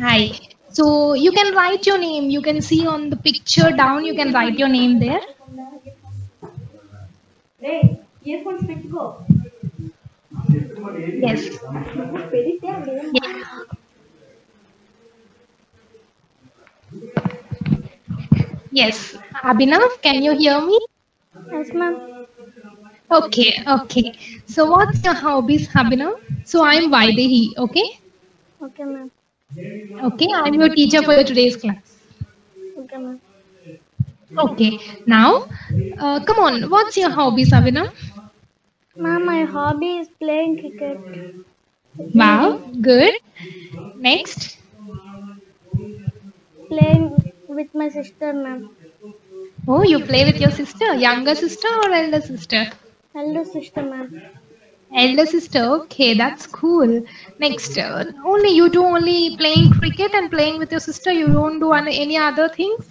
Hi. So you can write your name. You can see on the picture down. You can write your name there. Yes. Yeah. Yes. Abhinav, can you hear me? Yes, ma'am. Okay. Okay. So what's your hobbies, Abhinav? So I'm Vaidehi. Okay. Okay, ma'am. Okay. I'm your teacher for today's class. Okay, ma'am. Okay. Now, come on. What's your hobbies, Abhinav? Ma'am, my hobby is playing cricket. Wow. Good. Next. Playing with my sister, ma'am. Oh, you play with your sister, younger sister or elder sister? Elder sister, ma'am. Elder sister, okay, that's cool. Next, only you do only playing cricket and playing with your sister. You don't do any other things.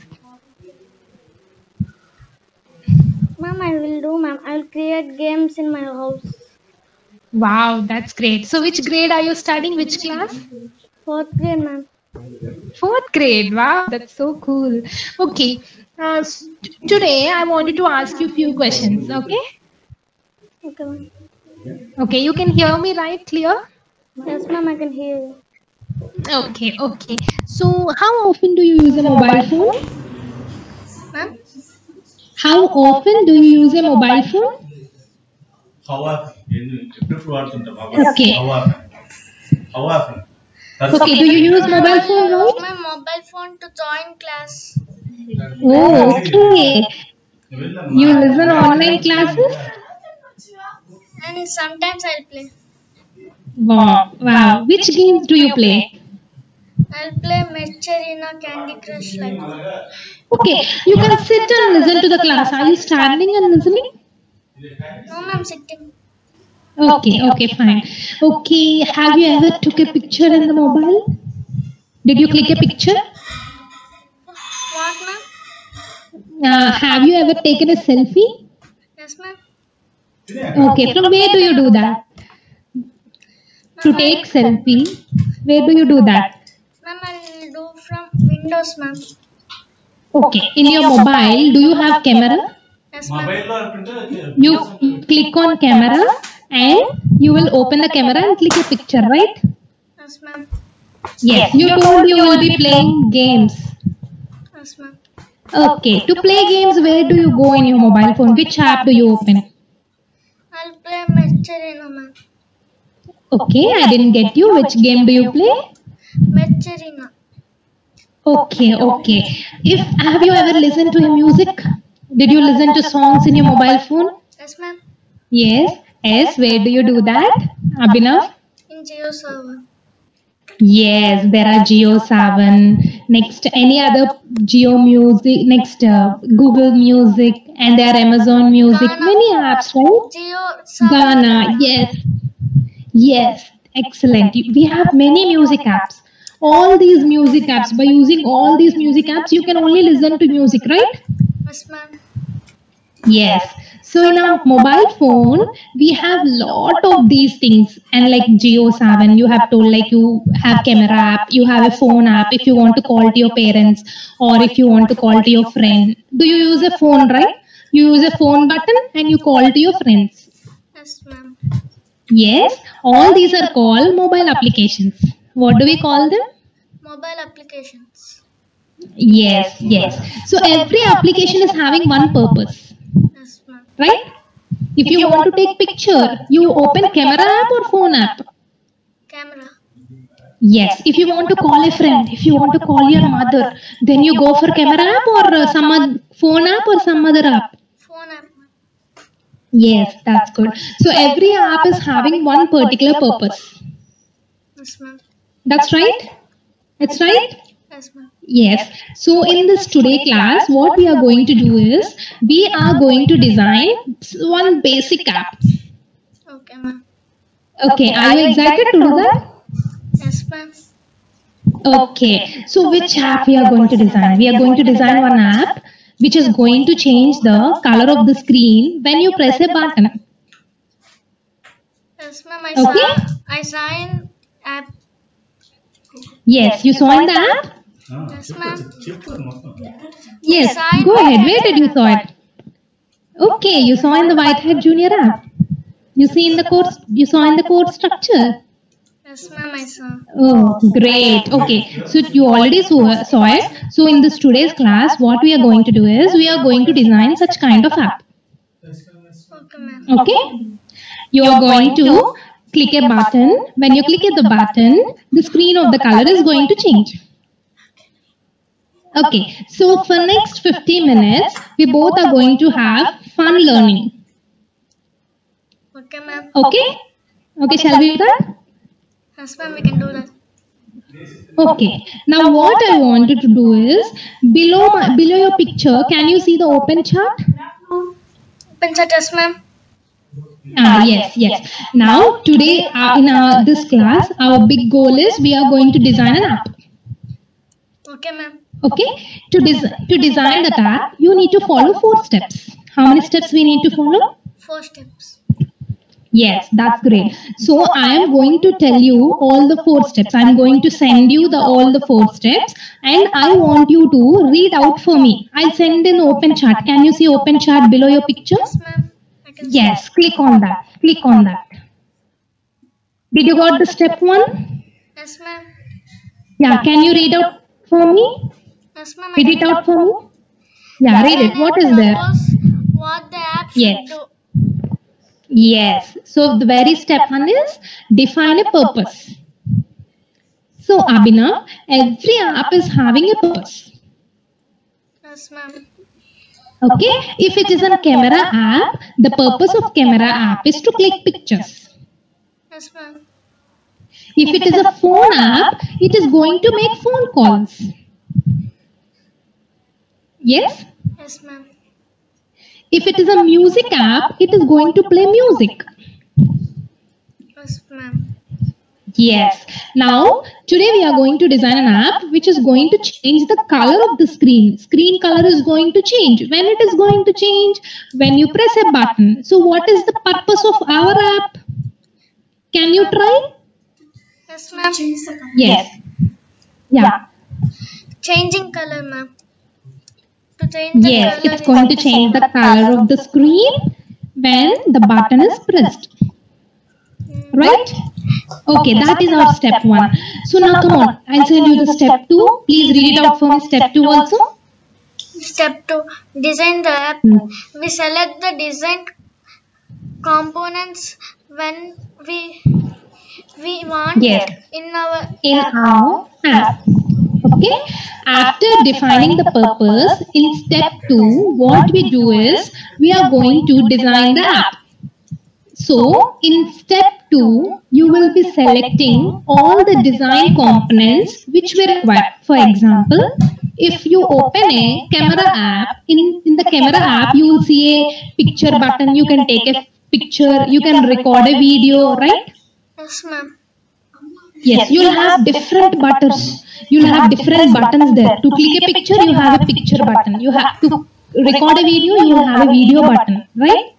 Ma'am, I will do, ma'am. I will create games in my house. Wow, that's great. So, which grade are you studying? Which class? Fourth grade, ma'am. Fourth grade. Wow, that's so cool. Okay, today I wanted to ask you a few questions. Okay. Okay, ma'am. Okay, you can hear me right clear. Yes, ma'am, I can hear you. Okay, okay. So, how often do you use a mobile phone? Ma'am? How often do you use a mobile phone? Okay. Okay, do you use mobile phone, Use right? my mobile phone to join class. Oh, okay. You listen online classes? And sometimes I'll play. Wow, wow. Which games do you play? I'll play Arena, Candy Crush like that. Okay, you can sit and listen to the class. Are you standing and listening? No, ma'am, sitting. Okay, okay, fine. Okay, have you ever took a picture in the mobile? Did you click a picture? What, ma'am? Have you ever taken a selfie? Yes, ma'am. Okay, from where do you do that? To take selfie, where do you do that? Ma'am, I'll do from Windows, ma'am. Okay, in your mobile, do you have camera? Yes, ma'am. You click on camera and you will open the camera and click a picture, right? Yes, ma'am. Yes, you told you will be playing games. Yes, ma'am. Okay, to play games, where do you go in your mobile phone? Which app do you open? I'll play Arena, ma'am. Okay, I didn't get you. Which game do you play? Arena. Okay, okay. If have you ever listened to a music? Did you listen to songs in your mobile phone? Yes, ma'am. Yes. Yes, where do you do that? Abhinav? In Geo server. Yes, there are Geo Savan. Next, any other Geo Music. Next, Google Music, and there are Amazon Music. Ghana. Many apps, right? Geo server. Ghana. Yes, yes, excellent. We have many music apps. All these music apps. By using all these music apps, you can only listen to music, right? Yes, ma'am. Yes. So in our mobile phone, we have lot of these things, and like Geo 7, you have told like you have camera app, you have a phone app if you want to call to your parents or if you want to call to your friend. Do you use a phone, right? You use a phone button and you call to your friends. Yes, ma'am. Yes, all these are called mobile applications. What do we call them? Mobile applications. Yes, yes. So every application is having one purpose, Yes, ma'am. right? If you want to take picture, you open camera app or phone app. Camera. Yes. If you want to call a friend, if you want to call your mother, then you go for camera app or some phone app or some other app. Phone app, ma'am. Yes, that's good. So every app is having one particular purpose. Yes, ma'am. That's right. It's right. Yes, ma'am. Yes. So in this today class, what we are going to do is we are going to design one basic app. Okay, ma'am. Okay. Are you excited to do that? Yes, ma'am. Okay. So which app we are going to design? We are going to design one app which is going to change the color of the screen when you press a button. Yes, ma'am. Okay. I saw in app. Yes, you saw in the app? Yes, ma'am. Yes, Saw in go the ahead. Where did you saw it? Okay, you saw in the Whitehead Junior app. You see in the course, you saw in the course structure. Yes, ma'am, I saw. Oh, great. Okay, so you already saw it. So in this today's class, what we are going to do is we are going to design such kind of app. Okay, ma'am. Okay, you are going to click a button. When you click the button, the screen of the color is going to change. Okay, so for next 50 minutes, we both are going to have fun learning. Okay, ma'am. Okay? Okay, shall we do that? Yes, ma'am, we can do that. Okay. Now what I wanted to do is below your picture, can you see the open chart? Open chat, yes, ma'am. Yes. Now today in this class, our big goal is we are going to design an app. Okay, ma'am. Okay, to design that app, you need to follow 4 steps. How many steps we need to follow? 4 steps. Yes, that's great. So I am going to tell you all the 4 steps. I am going to send you all the 4 steps, and I want you to read out for me. I'll send in open chat. Can you see open chat below your picture? Yes, ma'am. I can see. Yes, click on that. Click on that. Did you got the step 1? Yes, ma'am. Yeah, can you read out for me? Yes, ma'am. Read it out for me. Yeah, read it. What is there? What the app should Yes. do. Yes. So the very step 1 is define a purpose. So Abhinav, every app is having a purpose. Yes, ma'am. Okay. If it is a camera app, the purpose of camera app is to click pictures. Yes, ma'am. If it is a phone app, it is going to make phone calls. Yes. Yes, ma'am. If it is a music app, it is going to play music. Yes, ma'am. Yes. Now, today we are going to design an app which is going to change the color of the screen. Screen color is going to change. When it is going to change? When you press a button. So, what is the purpose of our app? Can you try? Yes, ma'am. Yes. Yeah. Changing color, ma'am. To change the Yes, color. it's going to change the color of the screen when the button is pressed. Right? Okay, that is our step 1. So now come on, I'll send you the step 2. Please read it out for me, step 2 also. Step 2. Design the app. We select the design components when we want Yes. in our In our app. Okay. After defining the purpose, in step 2, what we do is we are going to design the app. So, in step 2, you will be selecting all the design components which we require. For example, if you open a camera app, in the camera app, you will see a picture button. You can take a picture, you can record a video, right? Yes, ma'am. Yes, you'll have different buttons. You'll have different buttons there. To click a picture, you have a picture button. You have to record a video, you will have a video button, right?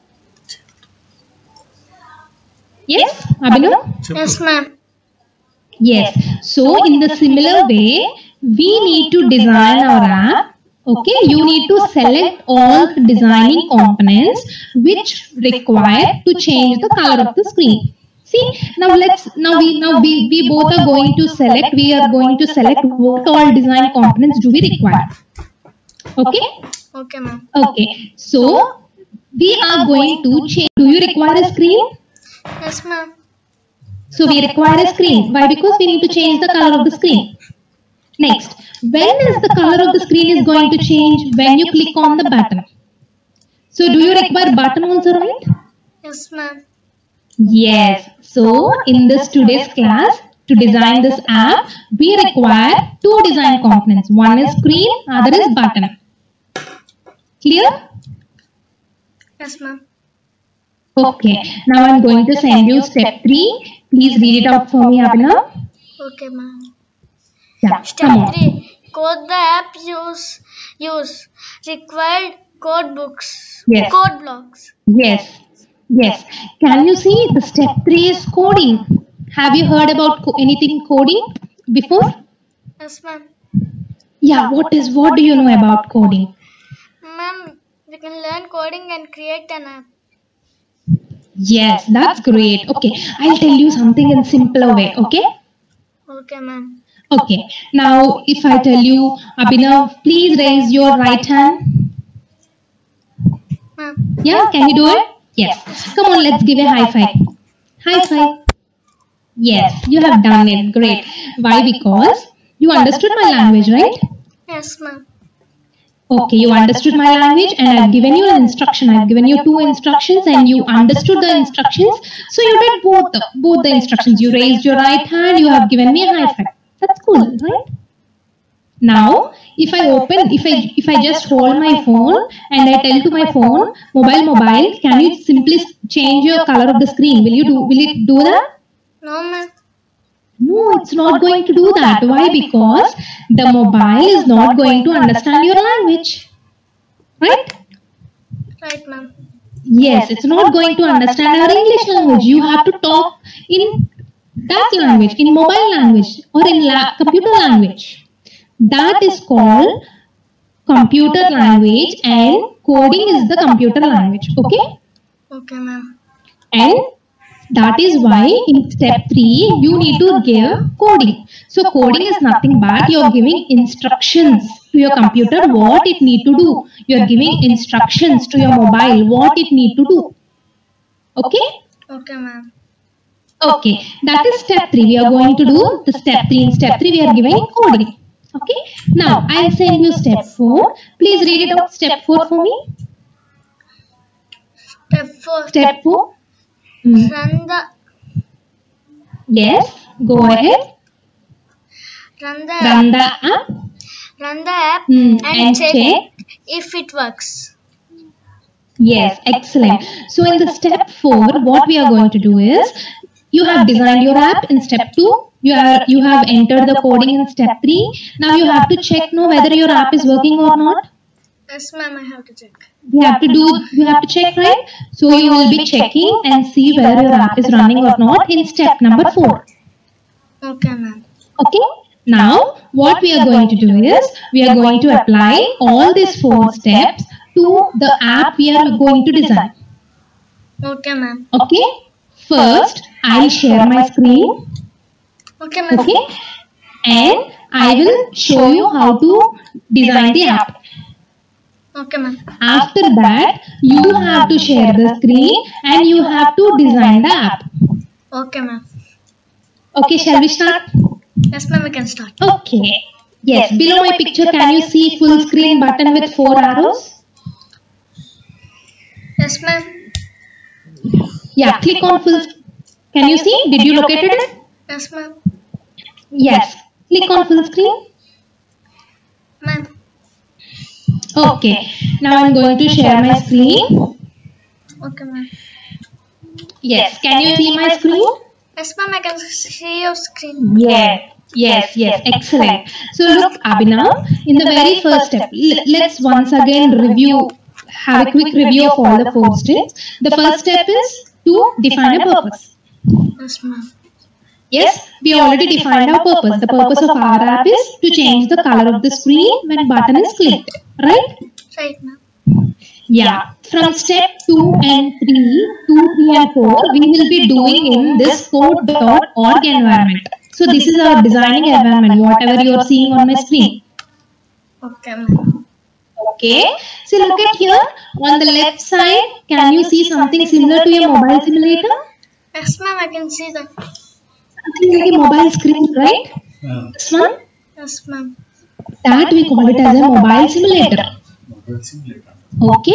Yes, Abhinav? Yes, ma'am. Yes. So, in the similar way, we need to design our app. Okay, you need to select all the designing components which require to change the color of the screen. See, now we both are going to select. We are going to select what all design components do we require. Okay. Okay, ma'am. Okay. So we are going to change. Do you require a screen? Yes, ma'am. So we require a screen. Why? Because we need to change the color of the screen. Next, when is the color of the screen is going to change? When you click on the button. So do you require button also, right? Yes, ma'am. Yes. So in this today's class, to design this app, we require 2 design components. One is screen, other is button. Clear? Yes, ma'am. Okay. Now I'm going to send you step 3. Please read it out for me, Abhinav. Okay, ma'am. Yeah, come Step on. 3. Code the app use required code books. Yes. Code blocks. Yes. Yes. Can you see the step 3 is coding? Have you heard about anything coding before? Yes, ma'am. Yeah, what do you know about coding? Ma'am, we can learn coding and create an app. Yes, that's great. Okay, I'll tell you something in simpler way, okay? Okay, ma'am. Okay, now if I tell you, Abhinav, please raise your right hand. Ma'am. Yeah, can you do it? Yes. Come on, let's give a high five. High five. Yes, you have done it. Great. Why? Because you understood my language, right? Yes, ma'am. Okay, you understood my language and I've given you an instruction. I've given you two instructions and you understood the instructions. So you did both the instructions. You raised your right hand, you have given me a high five. That's cool, right? Now, if I just hold my phone and I tell to my phone, mobile, can you simply change your color of the screen? Will it do that? No, ma'am. No, it's not going to do that. Why? Because the mobile is not going to understand your language. Right? Right, ma'am. Yes, it's not going to understand our English language. You have to talk in that language, in mobile language or in computer language. That is called computer language and coding is the computer language. Okay? Okay, ma'am. And that is why in step 3 you need to give coding. So coding is nothing but you are giving instructions to your computer what it need to do. You are giving instructions to your mobile what it need to do. Okay? Okay, ma'am. Okay, that is step 3. We are going to do the step 3. In step 3 we are giving coding. Okay? Now I'll send you step 4. Please read it out step 4 for me. Step 4. Step 4. Run the Yes, go ahead. run the Run the app app and check. if it works. Yes, excellent. So in the step 4, what we are going to do is, you have designed your app in step 2. You have entered the coding in step 3. Now you have to check whether your app is working or not. Yes, ma'am, I have to check. You have to check, right? So you will be checking and see whether your app is running or not in step number 4. Okay, ma'am. Okay. Now what we are going to do is, we are going to apply all these 4 steps to the app we are going to design. Okay, ma'am. Okay. First, I'll share my screen. Okay, ma'am. Okay. And I will show you how to design the app. Okay, ma'am. After that, you have to share the screen and you have to design the app. Okay, ma'am. Okay, shall we start? Yes, ma'am, we can start. Okay. Yes, below my picture, can you see full screen button with 4 arrows? Yes, ma'am. Yeah, click on full. Can you see? Did you locate it? Yes, ma'am. Yes. Click on full screen. Ma'am. Okay. Now I'm going to share my screen. Okay, ma'am. Yes. Can you see my screen? Yes, ma'am, I can see your screen. Yes. Excellent. So look, Abhinav, in the very first step, let's once again have a quick review of all the 4 steps. The first step is to define a purpose. Yes, ma'am. Yes, we already defined our purpose. The purpose of our app is to change the color of the screen when button is clicked, right? Right, ma'am. Yeah. From step 2 and 3, 2, 3 and 4, we will be doing in this code.org environment. So this is our designing environment, whatever you are seeing on my screen. Okay, ma'am. Okay. So look at here, on the left side, can you see something similar to your mobile simulator? Yes, ma'am, I can see that. Something like a mobile screen, right? This one? Yes, ma'am. That we call it as a mobile simulator. Okay.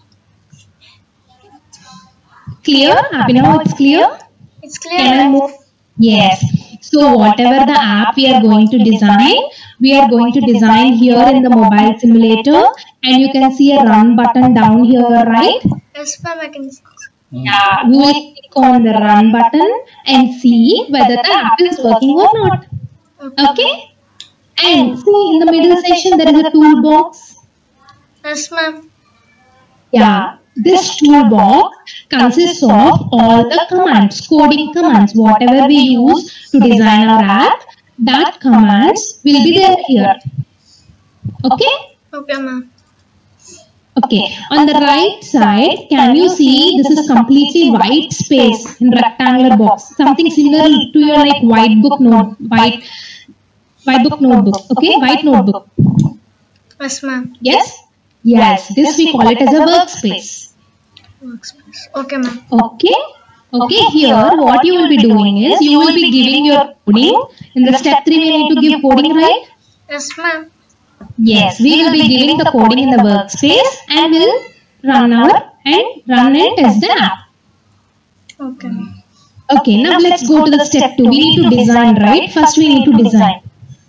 Clear? Abhinav, it's clear? It's clear. Can I move? Yes. So whatever the app we are going to design here in the mobile simulator, and you can see a run button down here, right? Yes, ma'am, I can see. Yeah, we will click on the run button and see whether the app is working or not. Okay? And see in the middle section there is a toolbox. Yes, ma'am. Yeah, this toolbox consists of all the commands, coding commands, whatever we use to design our app. that commands will be there here. Okay? Okay, ma'am. Okay, on the right side, can you see this is completely white space in rectangular box, something similar to your like white book notebook. Okay, white notebook. Yes, ma'am. Yes, yes. This we call it as a workspace. Workspace. Okay, ma'am. Okay, okay. Here, what you will be doing is you will be giving your coding. In the step 3, we need to give coding, right? Yes, ma'am. Yes, we will be giving the coding in the workspace and will run and test the app. Okay. Okay, now let's go to the step 2. We need to design, right? First we need to design.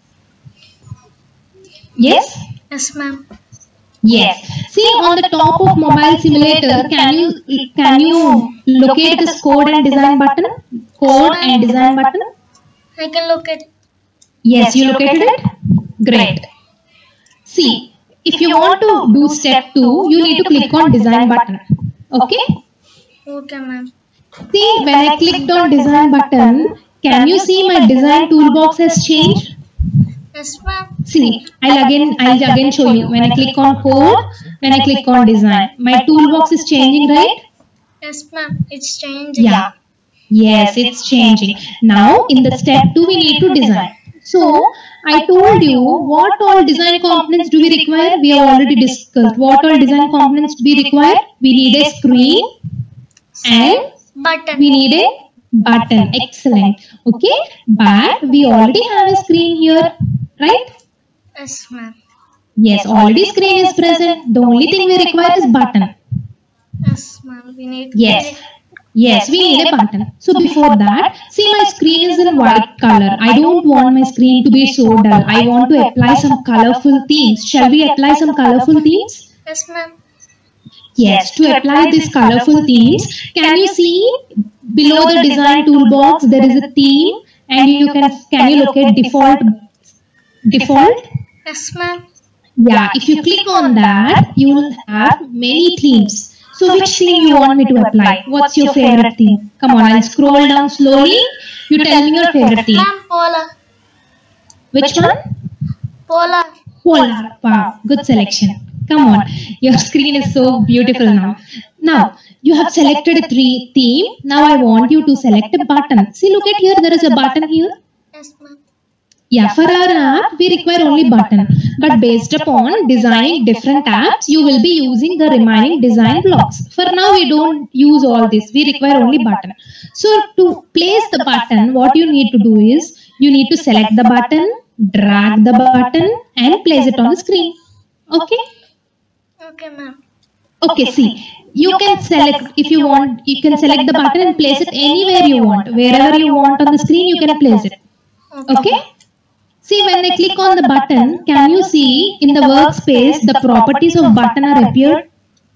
Yes? Yes, ma'am. Yes. See on the top of mobile simulator, can you locate this code and design button? Code and design button? I can look at. Yes, you located it? Great. See, if you want to do step 2, you need to click on design button. Okay? Okay, ma'am. See, when I clicked on design button, can you see my design toolbox has changed? Yes, ma'am. See, I'll again show you. When I click on code, when I click on design, my toolbox is changing, right? Yes, ma'am. It's changing. Yeah. Yes, it's changing. Now, in the step 2, we need to design. So, I told you what all design components do we require? We have already discussed. What all design components do we require? We need a screen and Button. we need a button. Excellent. Okay, but we already have a screen here, right? Yes, ma'am. Yes, already screen is present. The only thing we require is button. Yes, ma'am. We need. Yes. Yes, we need a button. So before that, see my screen is in white color. I don't want my screen to be so dull. I want to apply some colorful themes. Shall we apply some colorful themes? Yes, ma'am. Yes, to apply these colorful themes, can you see below the design toolbox there is a theme and can you locate default? Yes, ma'am. Yeah, if you click on that, you will have many themes. So which theme you want me to apply? What's your favorite theme? Come on, I'll scroll down slowly. You tell me your favorite theme. Ma'am, Polar. Which one? Polar. Polar. Wow, good selection. Come on, your screen is so beautiful now. Now, you have selected a theme. Now I want you to select a button. See, look at here, there is a button here. Yes, ma'am. Yeah, for our app, we require only button. But based upon designing different apps, you will be using the remaining design blocks. For now, we don't use all this. We require only button. So to place the button, what you need to do is, you need to select the button, drag the button and place it on the screen. Okay? Okay, ma'am. Okay, see. You can select, if you want, you can select the button and place it anywhere you want. Wherever you want on the screen, you can place it. Okay? See, when I click on the button, can you see in the workspace the properties of button are appeared?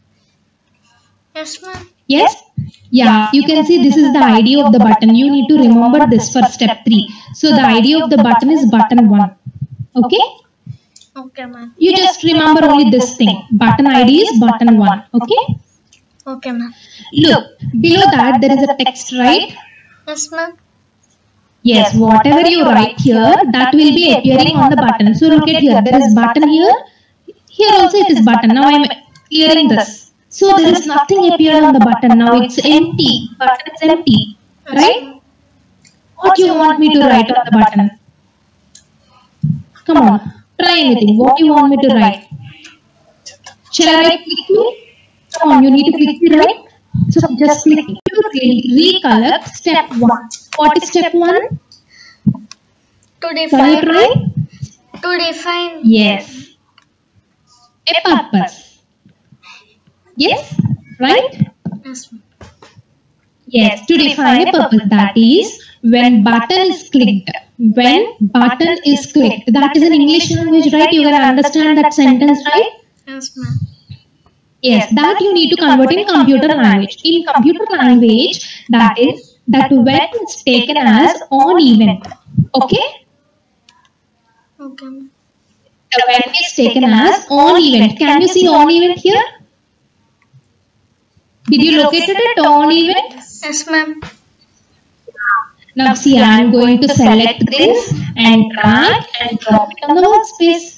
Yes, ma'am. Yes? Yeah, you can see this is the ID of the button. You need to remember this for step 3. So the ID of the button is button 1. Okay? Okay, ma'am. You just remember only this thing. Button ID is button 1. Okay? Okay, ma'am. Look, below that there is a text, right? Yes, ma'am. Yes, whatever you write here, that will be appearing on the button. So look at here, there is button here. Here also it is button. Now I am clearing this. So there is nothing appeared on the button. Now it's empty. Button is empty. Right? What you want me to write on the button? Come on, try anything. What you want me to write? Shall I write click me? Come on, you need to click me, right? So just click to recolor step 1. What is step 1? To define. Try? To define. Yes. A purpose. Yes? Right? Yes, ma'am. Yes, to define a purpose. That is when button is clicked. When button is clicked. That is in English language, right? You can understand that sentence, right? Yes, ma'am. Yes, that you need to convert in computer language. In computer language, that is that when it's taken as on event. Okay? Okay, ma'am. The when is taken as on event. Can you see on event here? Did you locate it on event? Yes, ma'am. Now see, I am going to select this and drag and drop it on the workspace.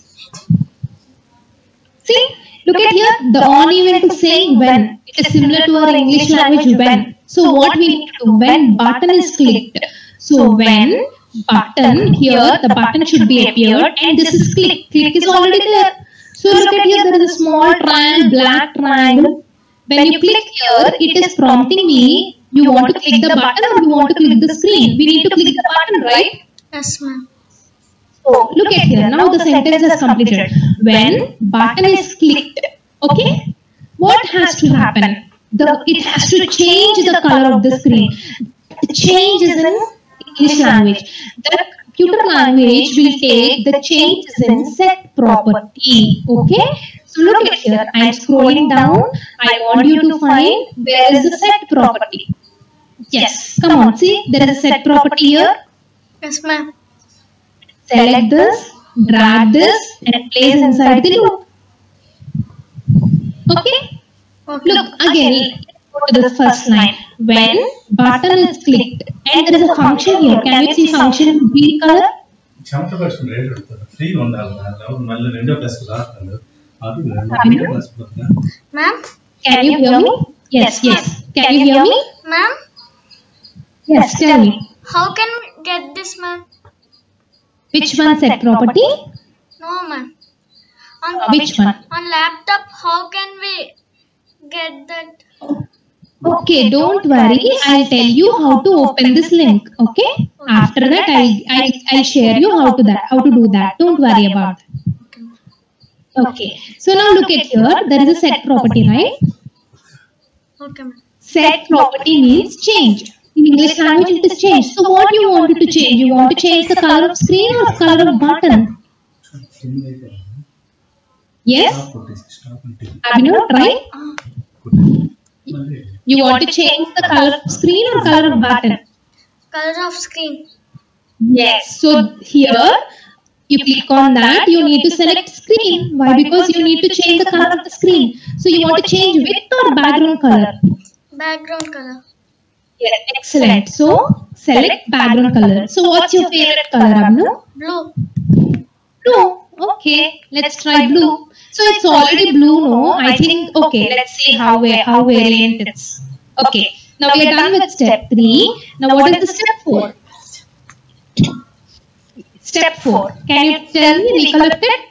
See, look at here, the on event is saying when. It is similar to our English language when. So what we need to do when button is clicked. So when button here, the button should be appeared and this is click. Click is already there. So look at here, there is a small triangle, black triangle. When you click here, it is prompting me, you want to click the button or you want to click the screen. We need to click the button, right? Yes, ma'am. So look at here, now the sentence is completed. When button is clicked, okay, what has to happen? It has to change the color of the screen. The change is in English language. The computer language will take the changes in set property, okay. So look at here, I am scrolling down. I want you to find where is the set property. Yes, come on, see, there is a set property here. Yes, ma'am. Select this, drag this and place inside the loop. Okay? Okay. Look again, go to the first line. When button is clicked and there is a function here. Can you see function in green color? Ma'am? Can you hear me? Yes, yes. Can you hear me? Ma'am? Yes, tell me. How can we get this, ma'am? Which one set property? No, ma'am. Which one? On laptop, how can we get that? Okay, don't worry. I'll tell you how to open this link. Okay. After that, I'll share you how to do that. Don't worry about it. Okay. So now look at here. There is a set property, right? Okay, ma'am. Set property means change. In English language, it is change. So what you wanted to change? You want to change the color of screen or color of button? Yes? Abhinav, right? You want to change the color of screen or color of button? Color of screen. Yes. So here, you click on that, you need to select screen. Why? Because you need to change the color of the screen. So you want to change width or background color? Background color. Yes, excellent. So select background color. So what's your favorite color, Abhinav? Blue. Blue. Okay, let's try blue. So it's already blue, no? I think, okay, let's see how variant it is. Okay, now we are done with step 3. Now what is the step 4? Step 4. Can you tell me, recollect it?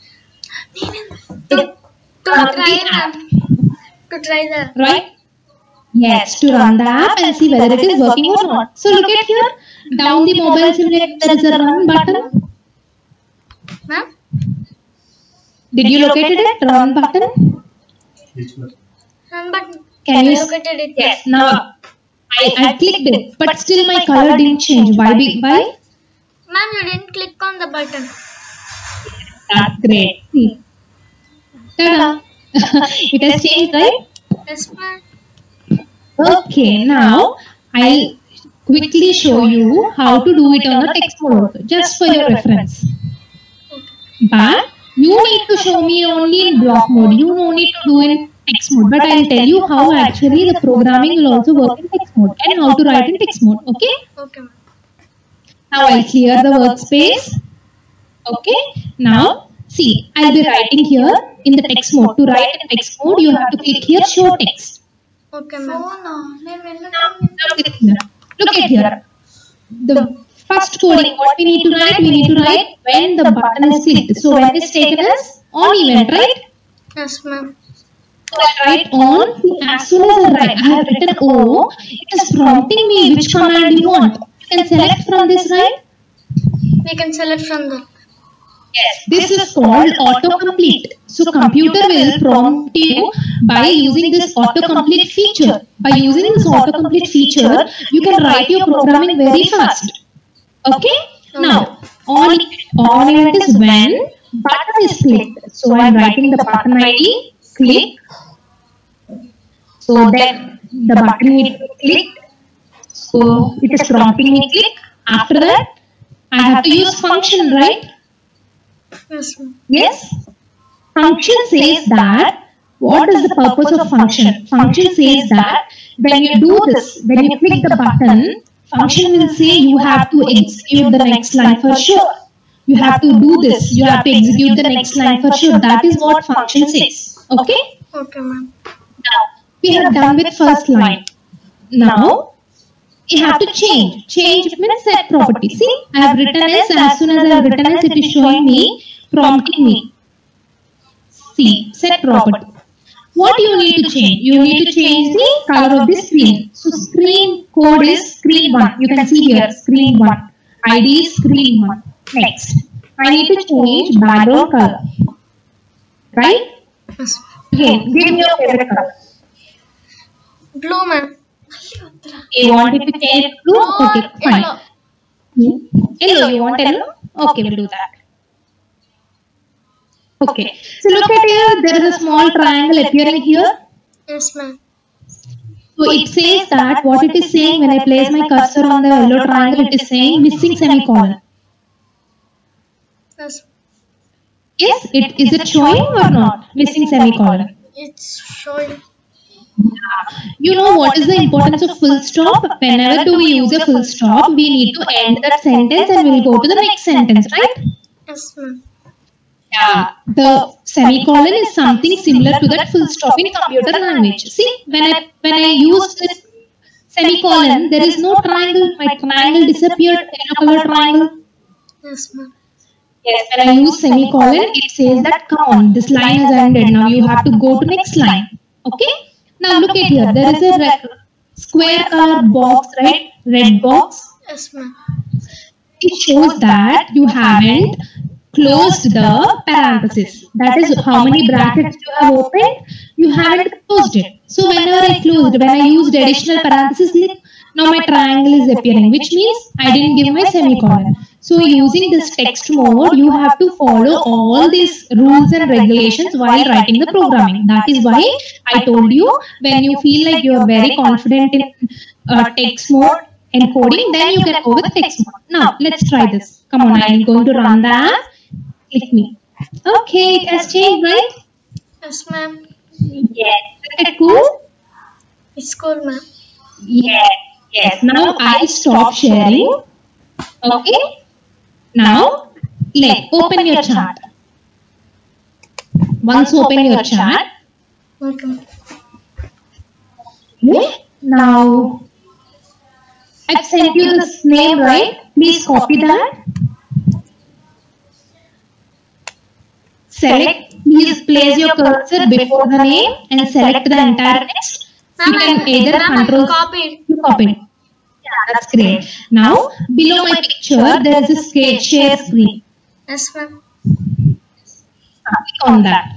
To try that. To try that. Right? Yes, to run the app and see whether it is working or not. So look at here, down the mobile simulator there is a run button. Ma'am? Did you locate it? Run button? Run button. Can you located it? Yes, now I clicked it, but still my color didn't change. Why? Ma'am, you didn't click on the button. That's great. See. Ta-da! It has changed, right? Yes, ma'am. Okay, now I'll quickly show you how to do it on a text mode, just for your reference. But you need to show me only in block mode. You don't need to do in text mode. But I'll tell you how actually the programming will also work in text mode and how to write in text mode. Okay? Okay, ma'am. Now I'll clear the workspace. Okay? Now, see, I'll be writing here in the text mode. To write in text mode, you have to click here, show text. Okay, ma'am. Look at here. The first coding, what we need to write when the button is clicked. So when it's taken as on event, right? Yes, ma'am. So I write on, as soon as I have written O, it is prompting me which command you want. You can select from this, right? We can select from the... Yes, this is called autocomplete. So computer will prompt you by using this autocomplete feature. By using this autocomplete feature, you can write your programming very fast. Okay? Now, on event is when button is clicked. So I am writing the button ID, click. So then the button needs to be clicked. So it is prompting me click. After that, I have to use function, right? Yes, ma'am. Yes. Function says that, what is the purpose of function? Function says that when you do this, when you click the button, function will say you have to execute the next line for sure. You have to do this. You have to execute the next line for sure. That is what function says. Okay? Okay, ma'am. Now, we have done with first line. Now, you have to change. Change means set property. See, I have written as soon as I have written as, it is showing me, prompting me. See, set property. What you need to change? You need to change the color of the screen. So, screen code is screen 1. You can see here, screen 1. ID is screen 1. Next, I need to change background color. Right? Yes. Again, give me your favorite color. Blue, ma'am. You want it to change blue? Okay, fine. Yellow, you want yellow? Okay, we'll do that. Okay, so look at here, there is a small triangle appearing here. Yes, ma'am. So it says that what it is saying when I place my cursor on the yellow triangle, it is saying missing semicolon. Yes. Yes, is it showing or not? Missing semicolon. It's showing. You know what is the importance of full stop? Whenever do we use a full stop, we need to end that sentence and we'll go to the next sentence, right? Yes, ma'am. Yeah, the semicolon is something similar to that full stop in computer language. See, when I use this semicolon, there is no triangle. My triangle disappeared, yellow color triangle. Yes, ma'am. Yes, when I use semicolon, it says that come on, this line has ended. Now you have to go to next line. Okay? Now look at here. There is a square color box, right? Red box. Yes, ma'am. It shows that you haven't closed the parenthesis. That is how many brackets you have opened. You haven't closed it. So whenever I closed, when I used additional parenthesis, now my triangle is appearing, which means I didn't give my semicolon. So using this text mode, you have to follow all these rules and regulations while writing the programming. That is why I told you, when you feel like you are very confident in text mode encoding, then you can go with text mode. Now let's try this. Come on, I am going to run the app. Click me. Okay, it has changed, right? Yes, ma'am. Yes. Is it cool? It's cool, ma'am. Yes. Yes. Now I stop sharing. Okay. Now, open your chat. Once open your chat. Okay. Okay. Now, I've sent you this name, right? Please copy that. Select, please place your cursor before the name and select the entire text. You can either control. You copied. Yeah, that's great. Now, below my picture, there is a share screen. Yes, ma'am. Click on that.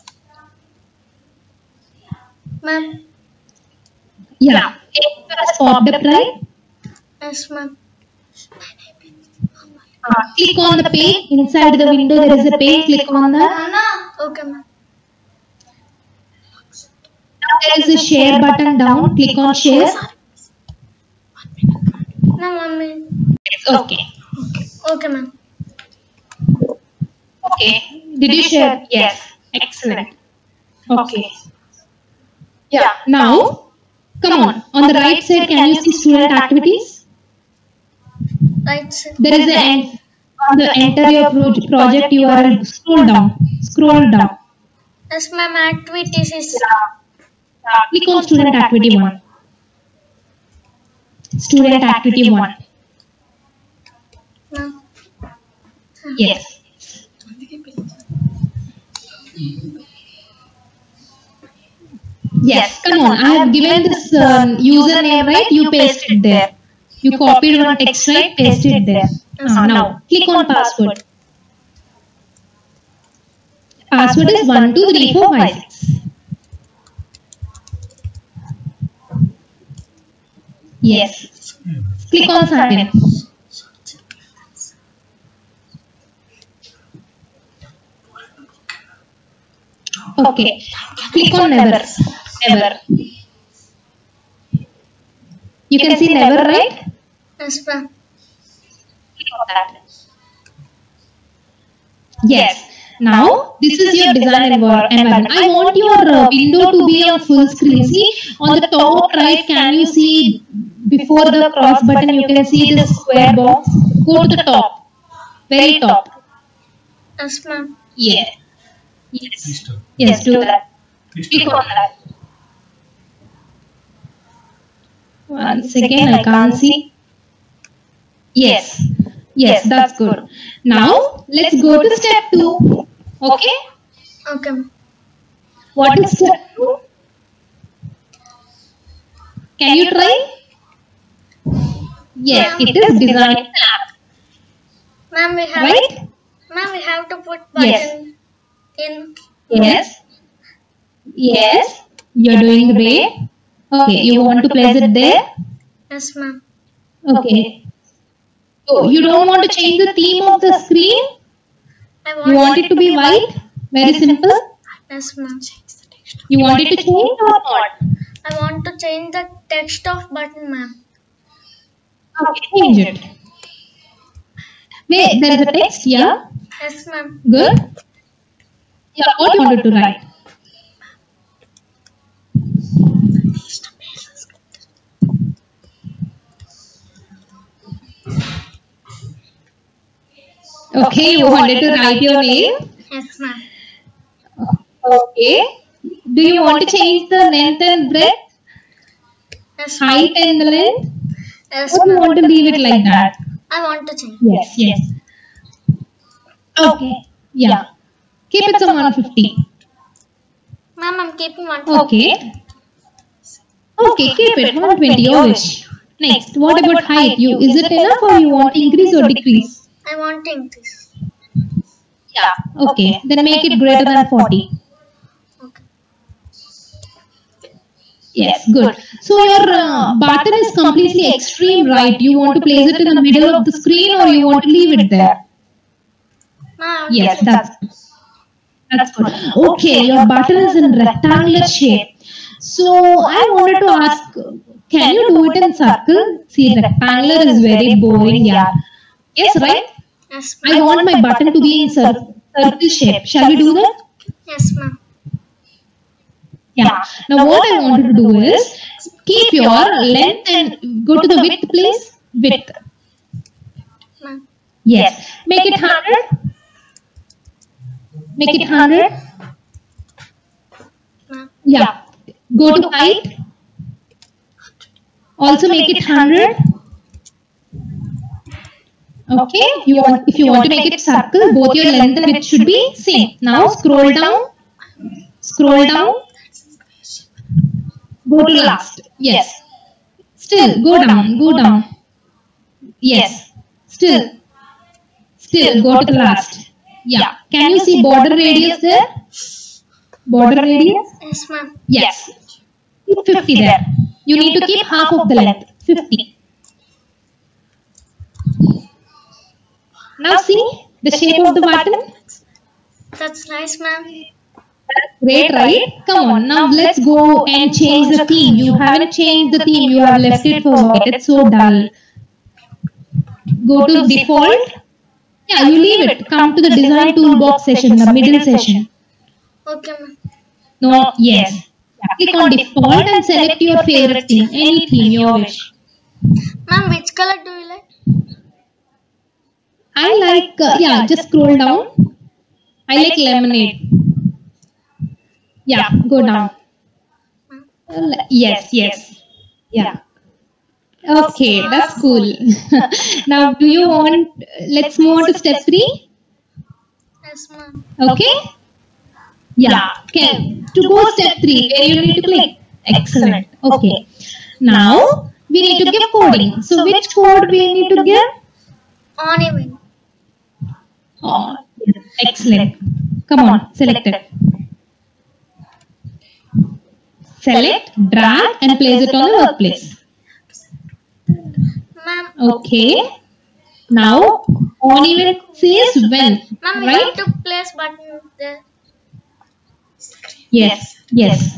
Ma'am. Yeah. It has popped up, right? Yes, ma'am. Click on the page. Inside the window, there is a page. Click on that. Okay, ma'am. Now there is a share button down. Click on share. No, mommy. Okay. Okay, ma'am. Okay. Did you share? Yes. Excellent. Okay. Yeah. Now, come on. On the right side, can you see student activities? Right side. There is an on the enter your project URL. Scroll down. Scroll down. Yes, ma'am. Activities is. Click on student activity 1. Student activity 1. No. Yes. Yes, come on. I have given this username, right? You paste it there. You copied one text, right? Paste it there. Now, click on password. Password is 1, 2, 3, 4, 5, 6. Yes. Click on sign in. Okay. Click on never. Never. You can see never, right? Yes, ma'am. Click on that. Yes. Now, this is your design environment. I want your window to be on full screen. See, on the top right, can you see before the cross button, you can see this square box. Go to the top, very top. Yes, ma'am. Yeah. Yes. Yes, do that. Click on that. Once again, I can't see. Yes. Yes, that's good. Now, let's go to step 2. Okay? Okay, ma'am. What is step 2? Can you try? Yes, it is design app. Ma'am, we have Right? Ma'am, we have to put button Yes. in. Yes. Yes. You're doing great. Okay, you want to place it there? Yes, ma'am. Okay. So you don't want to change the theme of the screen? You want it to be white? Very simple. Yes, ma'am. You want it to change or not? I want to change the text of button, ma'am. Okay, change it. Wait, there is a text here. Yes, ma'am. Good. Yeah, what you wanted to write? Okay, you wanted to write your name? Yes, ma'am. Okay. Do you want to change the length and breadth? Yes, ma'am. Height and the length? Yes, Or you ma'am. want to leave it like that? I want to change. Yes, yes. Okay. Yeah. Keep it to 150. Ma'am, I'm keeping one. Okay. Okay, keep it 120. Your wish. Next, what about height? Is it enough or you want to increase or decrease? I want to increase. Yeah. Okay. Then make it greater than 40. Okay. Yes, good. So your button is completely extreme right. You want to place it in the middle of the screen or you want to leave it there? Ma'am, Yes, that's good. Okay, your button is in rectangular shape. So I wanted to ask, can you do it in circle? See, rectangular is very boring, yeah. Yes, right? Yes, I ma'am. want my button to be in circle shape. Shall we do that? Yes, ma'am. Yeah. Now what I wanted to do is keep your length and go to the width, please. Width. Ma'am. Yes. Make it 100. Make it 100. Ma'am. Yeah. Go to height. Also make it 100. Okay. If you want to make it circle, both your length and width should be same. Now scroll down. Scroll down. Go to last. Yes. Still go down. Go down. Yes. Still go to the last. Yeah. Can you see border radius there? Border radius? Yes, ma'am. Yes. Keep 50 there. You need to keep half of the length. 50. Now see the shape of the button. That's nice, ma'am. Great, right? Come on. Now let's go and change the theme. You haven't changed the theme. You have left it for white. It's so dull. Go to default. Yeah, you leave it. Come to the design toolbox session, the middle session. Okay, ma'am. No, yes. Click on default and select your favorite theme, any theme you wish. Ma'am, which color do you like? I like, yeah, just scroll down. I like lemonade. Yeah, go down. Yes, yes. Yeah. Okay, that's cool. Now, do you want, let's move on to step 3. Yes, ma'am. Okay? Yeah. Okay. To go step 3, where you need to click. Excellent. Okay. Now, we need to give coding. So, which code we need to give? On even. Oh, excellent. Come on, select it. Select, drag and place it on the workplace. Ma'am. Okay. Now, on even says when, Ma'am, we right? have to place button there. Yes, yes.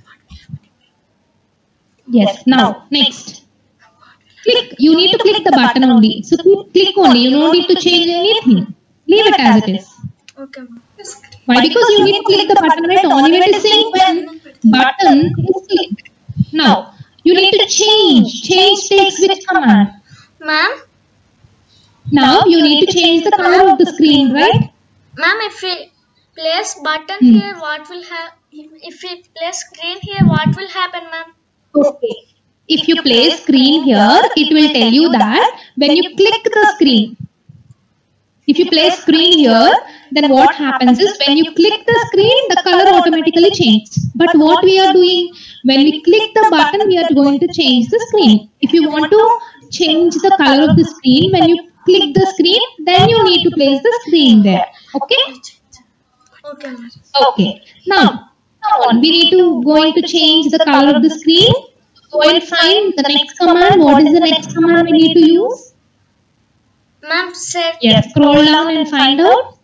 Yes, now, next. Click. You need to click the button only. So, click only. You don't need to change anything. Leave it as it is. Okay, ma'am. Why? Because you need to click the button, right? On event is saying when button is clicked. Now, You need to change. Change takes which command? Ma'am? Now you need to change the color of the screen, right? Ma'am, if we place button here, what will happen? If we place screen here, what will happen, ma'am? Okay. If you place screen here, it will tell you that when you click the screen. If you place screen here, then what happens is when you click the screen, the color automatically changes. But what we are doing, when we click the button, we are going to change the screen. If you want to change the color of the screen, when you click the screen, then you need to place the screen there. Okay? Okay, ma'am. Okay. Now on. We need to going to change the color of the screen. Go and find the next command. What is the next command we need to use? Ma'am, set. Yes, scroll down and find out.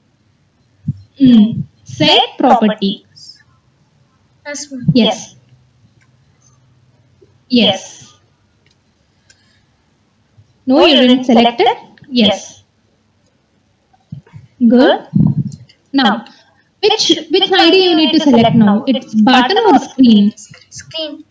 Set property. Yes, ma'am. Yes. Yes. No, you didn't select it. Yes. Good. Now, which ID you need to select now? It's button or screen? Screen.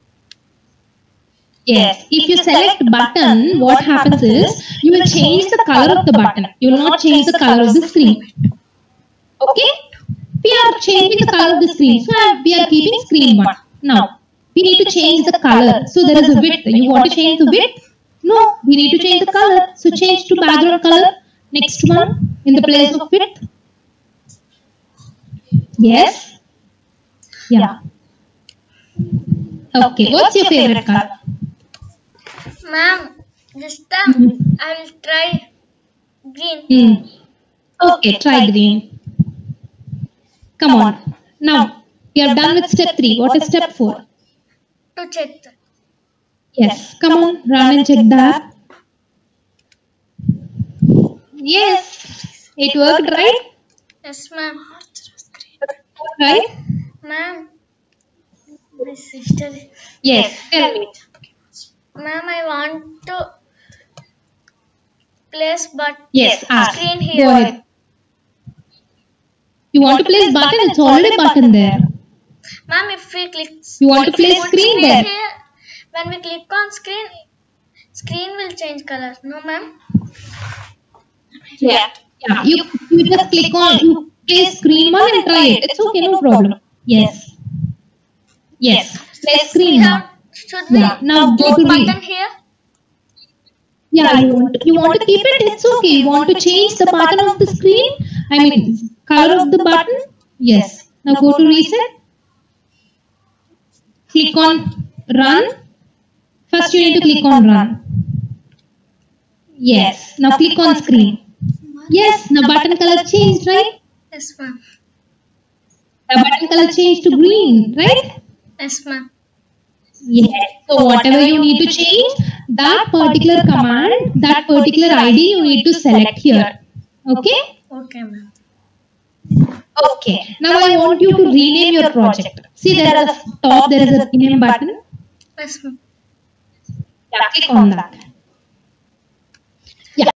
Yes. If you select button, what happens is you will change the color of the button. You will not change the color of the screen. Okay? We are changing the color of the screen. So we are keeping screen 1. Now, we need to change the color. So there is a width. You want to change the width? No, we need to change the color. So change to background color. Next one in the place of width. Yes? Yeah. Okay, what's your favorite color? Ma'am, this time I will try green. Okay, try green. Come on. Now, we are done with step 3. What is step 4? To check that. Yes, come on, run and check that. Yes, it worked, right? Yes, ma'am. Right? Ma'am, my sister. Yes, tell me. Ma'am, I want to place Yes, ask. screen Go here. ahead. You want to place button? It's already button there. Ma'am, if we click, You want to place screen there? here, when we click on screen, screen will change color. No, ma'am. Yeah. Yeah. You just click on, you place screen 1 and try it. It's okay, no problem. Yes. Yes. Place screen 1. Should we Now go to button read. here? Yeah, you want to keep it? It's okay. You want to change the button of the screen? I mean, color of the button? Yes. Now go to reset. Click on run. First you need to click on run. Yes. Now click on screen. Yes. Now button color changed, right? Yes, ma'am. The button color changed to green, right? Yes, ma'am. Yes. So whatever you need to change, that particular command, that particular ID you need to select here. Okay? Okay, ma'am. Okay. Now I want you to rename your project. See there is a top, there is a rename button. Yes, ma'am. Yeah, click on that.